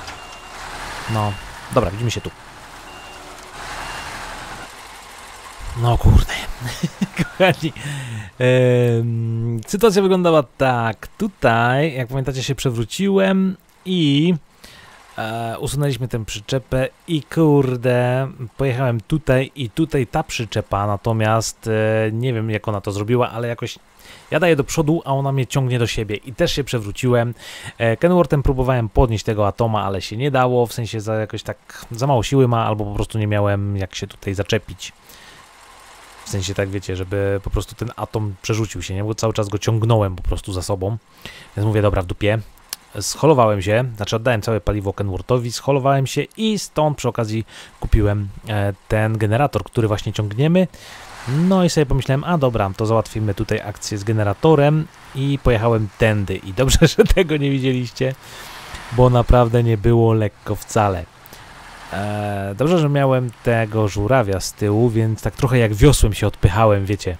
No, dobra, widzimy się tu. No kurde, kochani, sytuacja wyglądała tak, tutaj, jak pamiętacie, się przewróciłem i usunęliśmy tę przyczepę i kurde, pojechałem tutaj i tutaj ta przyczepa, natomiast nie wiem, jak ona to zrobiła, ale jakoś ja daję do przodu, a ona mnie ciągnie do siebie i też się przewróciłem. Kenworthem próbowałem podnieść tego Atoma, ale się nie dało, w sensie jakoś tak za mało siły ma, albo po prostu nie miałem jak się tutaj zaczepić. W sensie tak, wiecie, żeby po prostu ten atom przerzucił się, nie? Bo cały czas go ciągnąłem po prostu za sobą. Więc mówię, dobra, w dupie. Scholowałem się, znaczy oddałem całe paliwo Kenworthowi, scholowałem się i stąd przy okazji kupiłem ten generator, który właśnie ciągniemy. No i sobie pomyślałem, a dobra, to załatwimy tutaj akcję z generatorem i pojechałem tędy. I dobrze, że tego nie widzieliście, bo naprawdę nie było lekko wcale. Dobrze, że miałem tego żurawia z tyłu, więc tak trochę jak wiosłem się odpychałem, wiecie.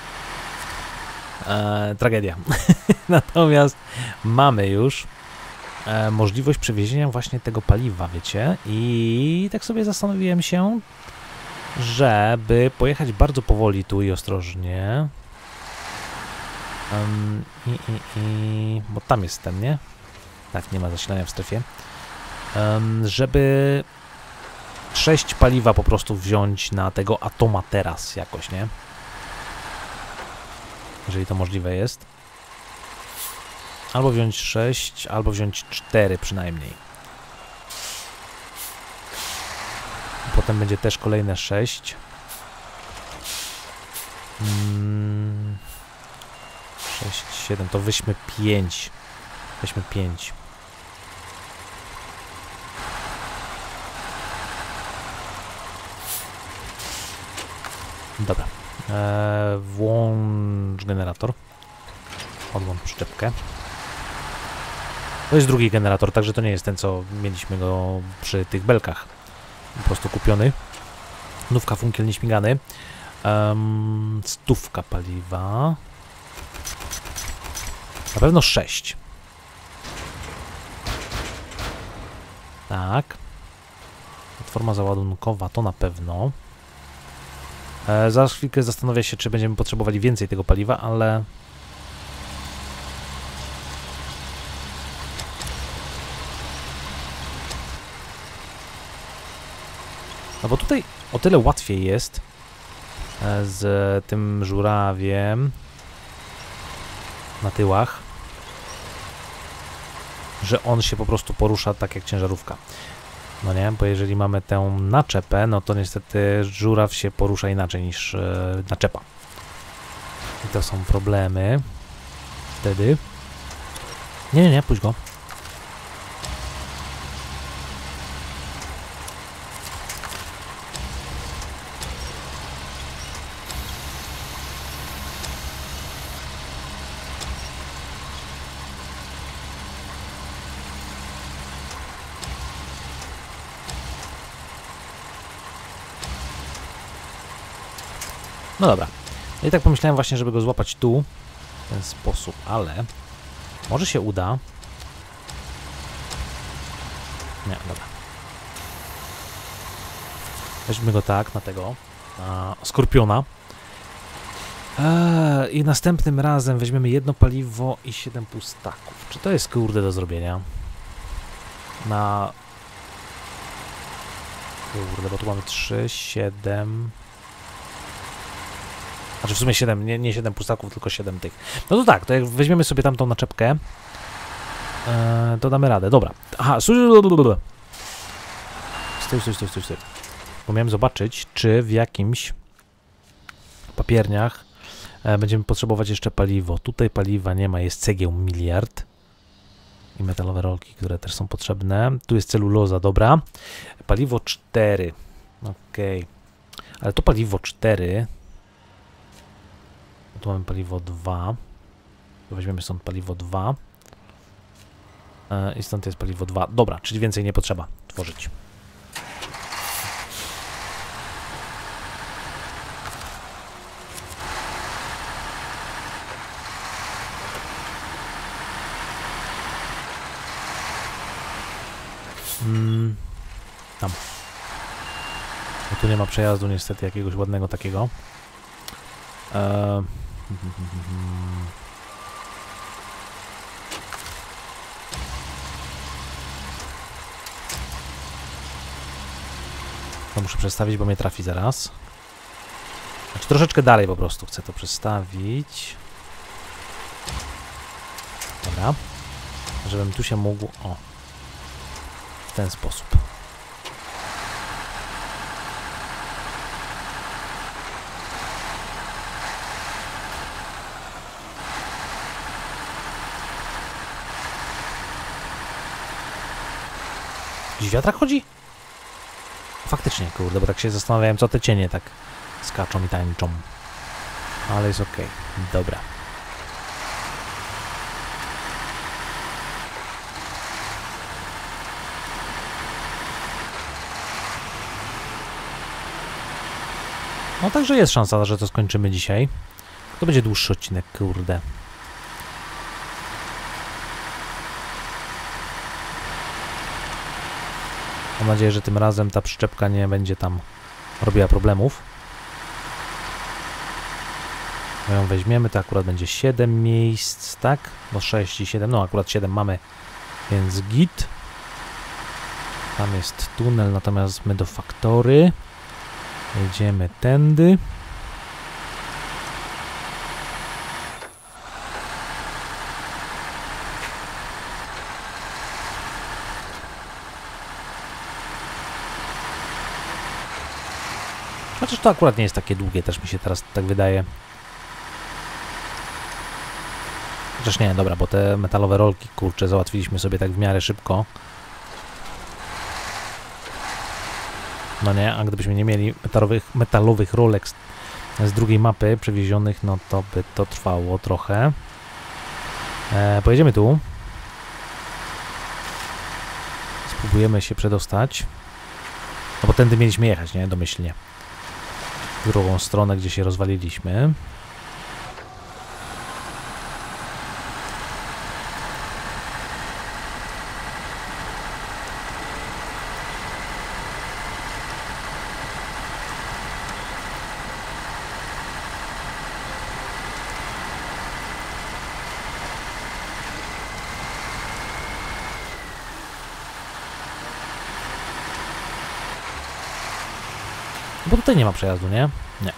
Tragedia. Natomiast mamy już możliwość przewiezienia właśnie tego paliwa, wiecie. I tak sobie zastanowiłem się, żeby pojechać bardzo powoli tu i ostrożnie. Bo tam jest ten, nie? Tak, nie ma zasilania w strefie. Żeby 6 paliwa po prostu wziąć na tego Atoma teraz jakoś, nie? Jeżeli to możliwe jest. Albo wziąć 6, albo wziąć 4 przynajmniej. Potem będzie też kolejne 6. 6, 7, to weźmy 5. Weźmy 5. Dobra. Włącz generator. Odłącz przyczepkę. To jest drugi generator, także to nie jest ten, co mieliśmy go przy tych belkach. Po prostu kupiony. Nówka funkiel nieśmigany. Stówka paliwa. Na pewno 6. Tak. Platforma załadunkowa to na pewno. Za chwilkę zastanawiam się, czy będziemy potrzebowali więcej tego paliwa, ale... No bo tutaj o tyle łatwiej jest z tym żurawiem na tyłach, że on się po prostu porusza tak jak ciężarówka. No nie, bo jeżeli mamy tę naczepę, no to niestety żuraw się porusza inaczej niż naczepa. I to są problemy. Wtedy... Nie, puść go. No dobra. I tak pomyślałem właśnie, żeby go złapać tu w ten sposób, ale może się uda. Nie, dobra. Weźmy go tak, na tego, na skorpiona. I następnym razem weźmiemy jedno paliwo i 7 pustaków. Czy to jest kurde do zrobienia? Na... Kurde, bo tu mamy 3, 7... Znaczy w sumie 7, nie 7 pustaków, tylko 7 tych. No to tak, to jak weźmiemy sobie tamtą naczepkę, to damy radę. Dobra. Aha, stój. Bo miałem zobaczyć, czy w jakimś papierniach będziemy potrzebować jeszcze paliwo. Tutaj paliwa nie ma, jest cegieł 1 miliard. I metalowe rolki, które też są potrzebne. Tu jest celuloza, dobra. Paliwo 4. Okej. Ale to paliwo 4... Tu mamy paliwo 2. Weźmiemy stąd paliwo 2. I stąd jest paliwo 2. Dobra, czyli więcej nie potrzeba tworzyć. Tam. Bo tu nie ma przejazdu niestety jakiegoś ładnego takiego. To muszę przestawić, bo mnie trafi zaraz. Znaczy troszeczkę dalej po prostu chcę to przestawić. Dobra. Żebym tu się mógł... O. W ten sposób. Gdzieś wiatrak chodzi? Faktycznie, kurde, bo tak się zastanawiałem, co te cienie tak skaczą i tańczą. Ale jest okej. Dobra. No także jest szansa, że to skończymy dzisiaj. To będzie dłuższy odcinek, kurde. Mam nadzieję, że tym razem ta przyczepka nie będzie tam robiła problemów. Jak ją weźmiemy, to akurat będzie 7 miejsc, tak? Bo 6 i 7, no akurat 7 mamy, więc git. Tam jest tunel, natomiast my do faktory. Jedziemy tędy. Chociaż to akurat nie jest takie długie, też mi się teraz tak wydaje. Chociaż nie, dobra, bo te metalowe rolki, kurczę, załatwiliśmy sobie tak w miarę szybko. No nie, a gdybyśmy nie mieli metalowych rolek z drugiej mapy przewiezionych, no to by to trwało trochę. Pojedziemy tu. Spróbujemy się przedostać. No bo tędy mieliśmy jechać, nie? Domyślnie. W drugą stronę, gdzie się rozwaliliśmy. Bo tutaj nie ma przejazdu, nie? Nie.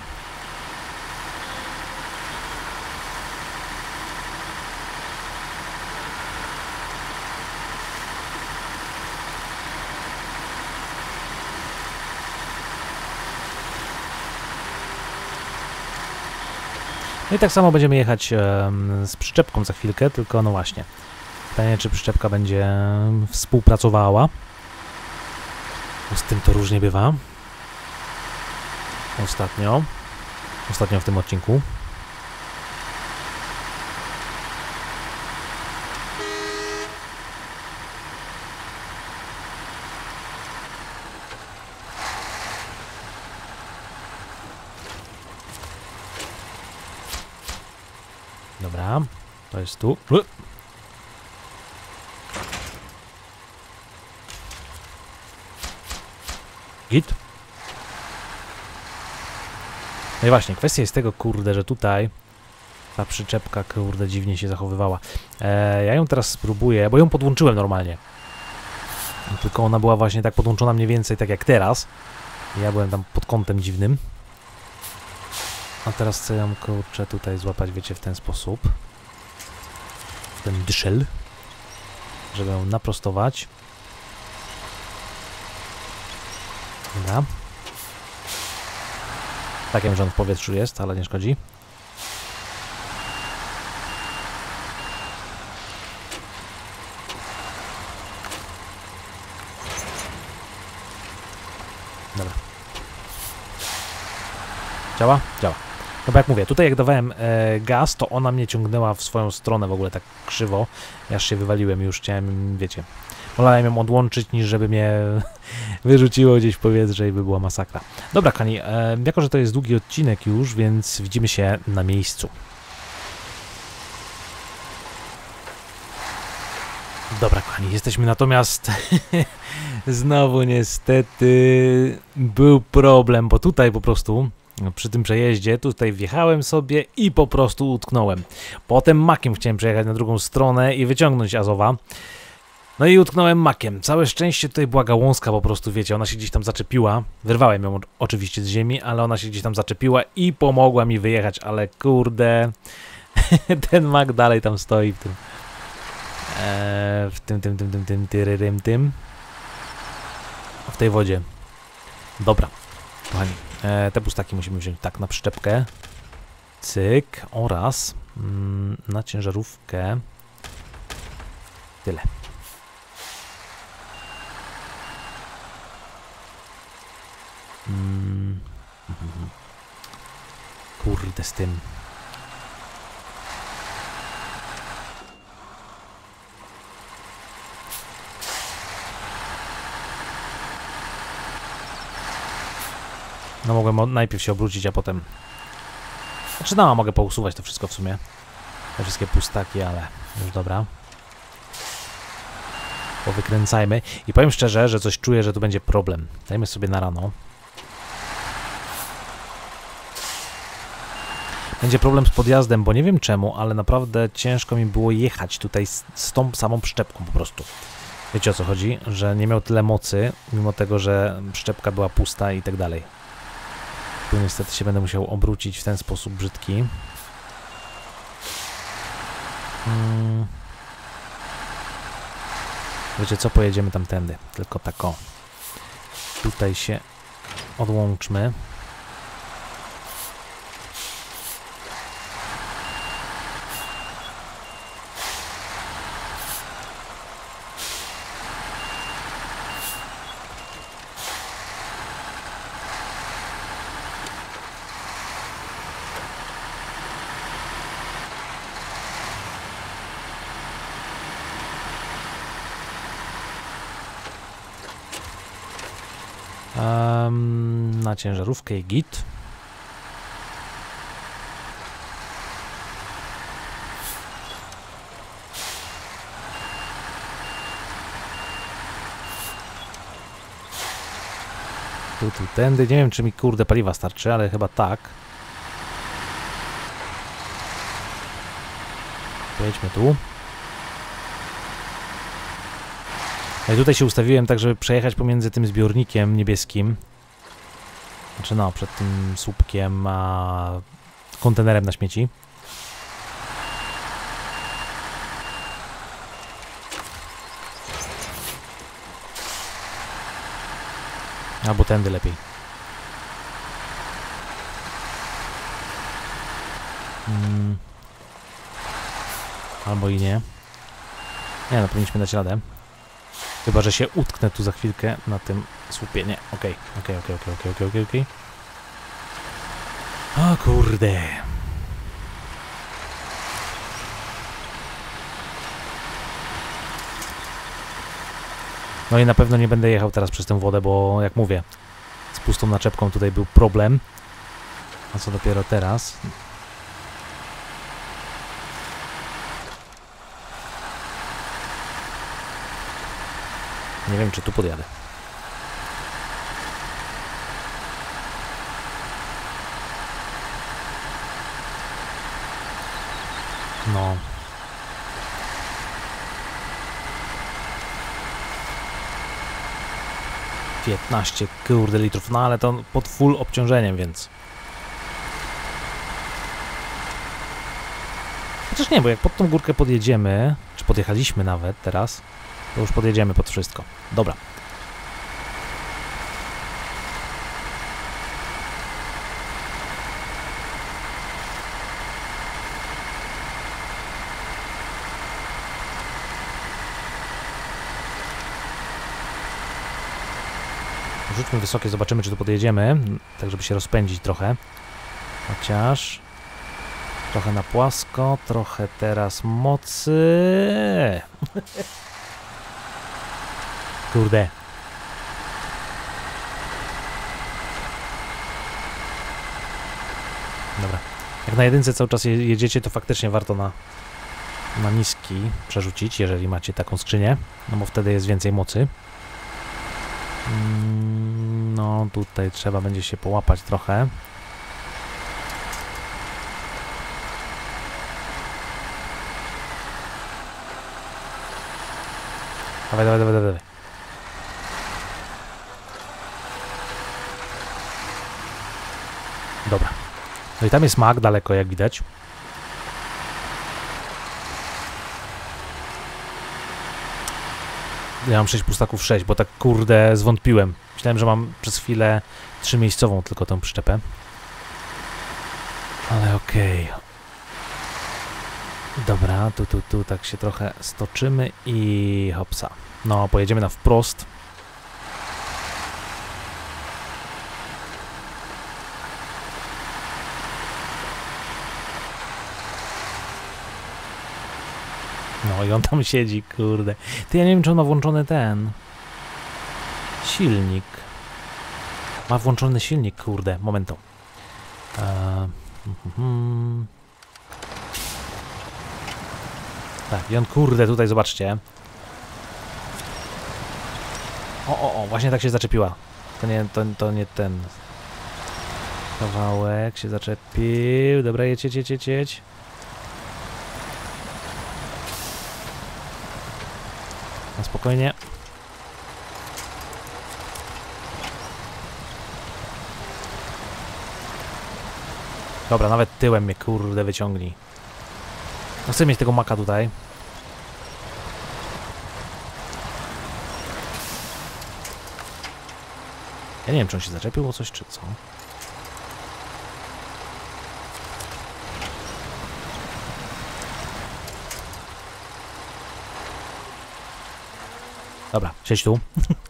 No i tak samo będziemy jechać z przyczepką za chwilkę, tylko no właśnie. Pytanie, czy przyczepka będzie współpracowała. Bo z tym to różnie bywa. Ostatnio w tym odcinku. Dobra, to jest tu. Git. No i właśnie, kwestia jest tego, kurde, że tutaj ta przyczepka, kurde, dziwnie się zachowywała. Ja ją teraz spróbuję, bo ją podłączyłem normalnie. Tylko ona była właśnie tak podłączona mniej więcej tak jak teraz. Ja byłem tam pod kątem dziwnym. A teraz chcę ją, kurczę, tutaj złapać, wiecie, w ten sposób. Ten dyszel. Żeby ją naprostować. Dobra. Tak, wiem, że on w powietrzu jest, ale nie szkodzi. Dobra. Działa? Działa. No bo jak mówię, tutaj jak dawałem gaz, to ona mnie ciągnęła w swoją stronę w ogóle tak krzywo. Ja aż się wywaliłem, już chciałem, wiecie, wolałem ją odłączyć, niż żeby mnie wyrzuciło gdzieś w powietrze i by była masakra. Dobra, kochani, jako że to jest długi odcinek już, więc widzimy się na miejscu. Dobra, kochani, jesteśmy natomiast znowu niestety był problem, bo tutaj po prostu przy tym przejeździe tutaj wjechałem sobie i po prostu utknąłem. Potem makiem chciałem przejechać na drugą stronę i wyciągnąć Azowa. No i utknąłem makiem. Całe szczęście tutaj była gałązka po prostu, wiecie, ona się gdzieś tam zaczepiła. Wyrwałem ją oczywiście z ziemi, ale ona się gdzieś tam zaczepiła i pomogła mi wyjechać, ale kurde, ten mak dalej tam stoi w tym. W tej wodzie. Dobra, kochani, te pustaki musimy wziąć tak na przyczepkę. Cyk. Oraz na ciężarówkę. Tyle. Kurde z tym. No mogłem najpierw się obrócić, a potem... Znaczy no, mogę pousuwać to wszystko w sumie. Te wszystkie pustaki, ale już dobra. Powykręcajmy. I powiem szczerze, że coś czuję, że tu będzie problem. Dajmy sobie na rano. Będzie problem z podjazdem, bo nie wiem czemu, ale naprawdę ciężko mi było jechać tutaj z tą samą przyczepką po prostu. Wiecie o co chodzi? Że nie miał tyle mocy, mimo tego, że przyczepka była pusta i tak dalej. Tu niestety się będę musiał obrócić w ten sposób brzydki. Wiecie co? Pojedziemy tamtędy. Tylko tak o. Tutaj się odłączmy. Na ciężarówkę i git. Tu, tędy. Nie wiem, czy mi kurde paliwa starczy, ale chyba tak. Pojedźmy tu. No i tutaj się ustawiłem tak, żeby przejechać pomiędzy tym zbiornikiem niebieskim. Znaczy no, przed tym słupkiem a kontenerem na śmieci. Albo tędy lepiej. Albo i nie. Nie no, powinniśmy dać radę. Chyba że się utknę tu za chwilkę na tym słupie. Nie, okej. O kurde. No i na pewno nie będę jechał teraz przez tę wodę, bo jak mówię, z pustą naczepką tutaj był problem. A co dopiero teraz? Nie wiem, czy tu podjadę. No. $15, kurde, litrów, no ale to pod full obciążeniem, więc... Chociaż nie, bo jak pod tą górkę podjedziemy, czy podjechaliśmy nawet teraz, to już podjedziemy pod wszystko. Dobra. Rzućmy wysokie, zobaczymy, czy tu podjedziemy, tak żeby się rozpędzić trochę. Chociaż... Trochę na płasko, trochę teraz mocy. Kurde. Dobra. Jak na jedynce cały czas jedziecie, to faktycznie warto na niski przerzucić, jeżeli macie taką skrzynię, no bo wtedy jest więcej mocy. No tutaj trzeba będzie się połapać trochę. Dawaj, dawaj, dawaj, dawaj. Dobra. No i tam jest mag daleko, jak widać. Ja mam 6 pustaków 6, bo tak kurde zwątpiłem. Myślałem, że mam przez chwilę 3-miejscową tylko tę przyczepę. Ale okej. Dobra, tu tak się trochę stoczymy i hopsa. No, pojedziemy na wprost. No i on tam siedzi, kurde. Ty, ja nie wiem, czy on ma włączony ten silnik. Ma włączony silnik, kurde. Momento. Tak, i on, kurde, tutaj zobaczcie. O, właśnie tak się zaczepiła. To nie ten kawałek się zaczepił. Dobra, jedź. Na spokojnie. Dobra, nawet tyłem mnie, kurde, wyciągnij. No chcę mieć tego maka tutaj. Ja nie wiem, czy on się zaczepił o coś, czy co. Dobra, siedź tu.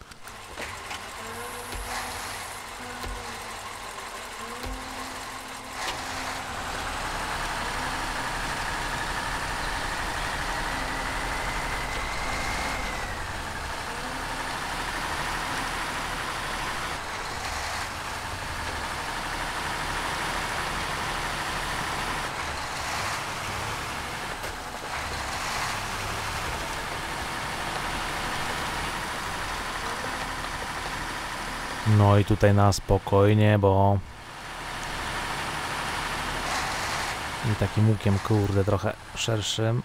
No i tutaj na spokojnie, bo... I takim łukiem, kurde, trochę szerszym.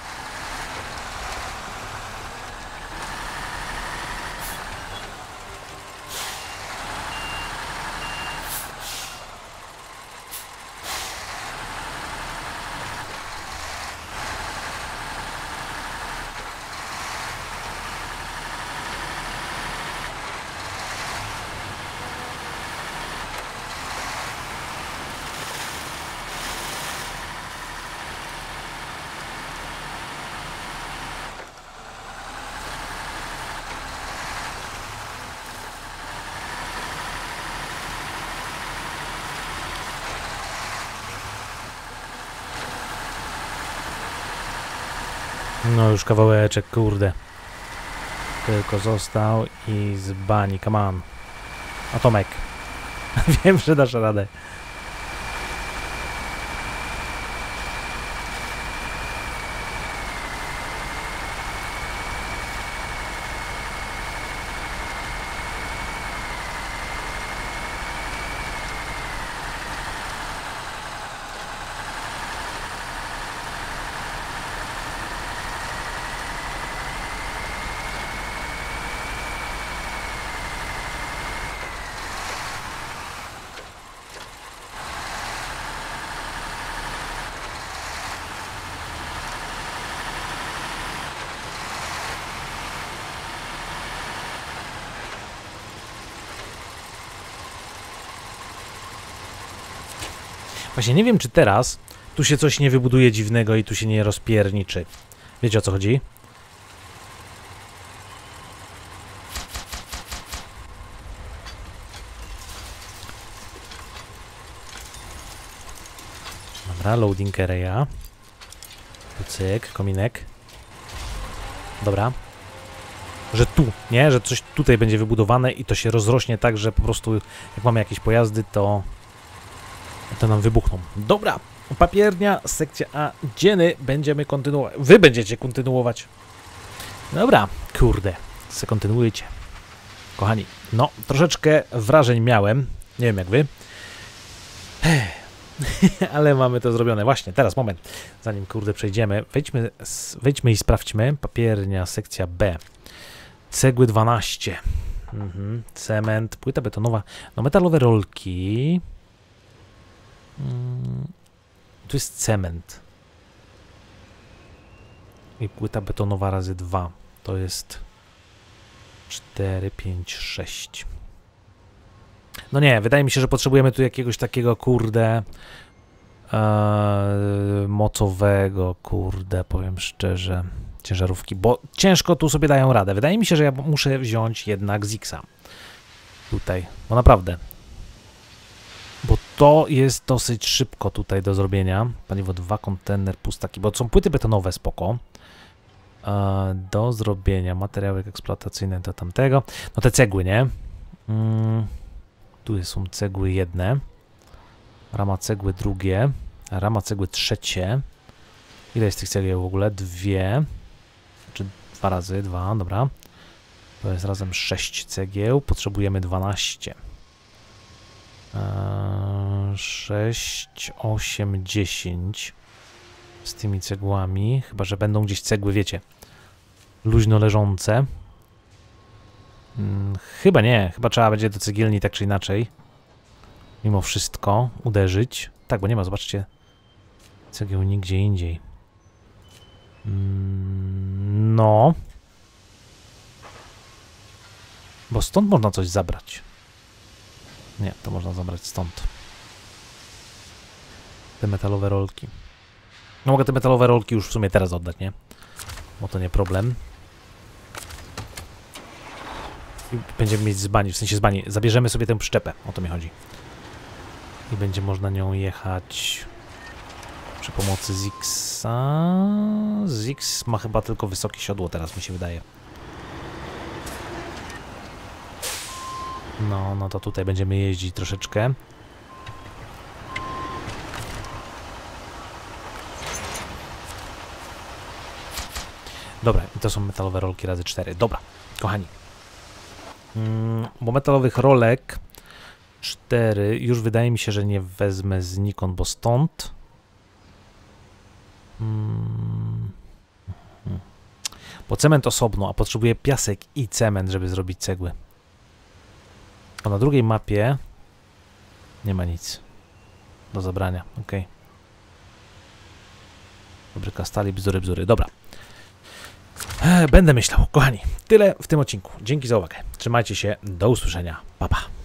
No już kawałeczek, kurde. Tylko został i z bani, come on. Atomek. Wiem, że dasz radę. Właśnie nie wiem, czy teraz tu się coś nie wybuduje dziwnego i tu się nie rozpierniczy. Wiecie, o co chodzi? Dobra, loading area. Tu cyk, kominek. Dobra. Że tu, nie? Że coś tutaj będzie wybudowane i to się rozrośnie tak, że po prostu jak mamy jakieś pojazdy, to nam wybuchną. Dobra, Papiernia, sekcja A, dzieny. Będziemy kontynuować. Wy będziecie kontynuować. Dobra, kurde. Se kontynuujcie. Kochani, no, troszeczkę wrażeń miałem. Nie wiem jak wy. Ale mamy to zrobione. Właśnie, teraz moment. Zanim, kurde, przejdziemy. Wejdźmy i sprawdźmy. Papiernia, sekcja B. Cegły 12. Cement, płyta betonowa. No, metalowe rolki. Tu jest cement. I płyta betonowa razy 2. To jest 4, 5, 6. No nie, wydaje mi się, że potrzebujemy tu jakiegoś takiego, kurde, mocowego, kurde, powiem szczerze, ciężarówki, bo ciężko tu sobie dają radę. Wydaje mi się, że ja muszę wziąć jednak Zixa. Tutaj, bo naprawdę. Bo to jest dosyć szybko tutaj do zrobienia. Paliwo 2, kontener, pustaki, bo są płyty betonowe, spoko. Do zrobienia, materiały eksploatacyjne do tamtego. No te cegły, nie? Tu są cegły jedne. Rama cegły drugie. Rama cegły trzecie. Ile jest tych cegieł w ogóle? 2. Czy 2 razy 2, dobra. To jest razem 6 cegieł. Potrzebujemy 12. 6, 8, 10. Z tymi cegłami. Chyba że będą gdzieś cegły, wiecie, luźno leżące. Chyba nie. Chyba trzeba będzie do cegielni tak czy inaczej. Mimo wszystko uderzyć. Tak, bo nie ma, zobaczcie, cegieł nigdzie indziej. No. Bo stąd można coś zabrać. Nie, to można zabrać stąd. Te metalowe rolki. No mogę te metalowe rolki już w sumie teraz oddać, nie? Bo to nie problem. I będziemy mieć z bani, w sensie z bani. Zabierzemy sobie tę przyczepę, o to mi chodzi. I będzie można nią jechać przy pomocy Zixa. Zix ma chyba tylko wysokie siodło teraz, mi się wydaje. No to tutaj będziemy jeździć troszeczkę. Dobra, i to są metalowe rolki razy 4. Dobra, kochani. Bo metalowych rolek 4 już wydaje mi się, że nie wezmę znikąd, bo stąd. Bo cement osobno, a potrzebuję piasek i cement, żeby zrobić cegły. A na drugiej mapie nie ma nic do zabrania. Ok. Fabryka stali, bzdury. Dobra. Będę myślał. Kochani, tyle w tym odcinku. Dzięki za uwagę. Trzymajcie się. Do usłyszenia. Pa, pa.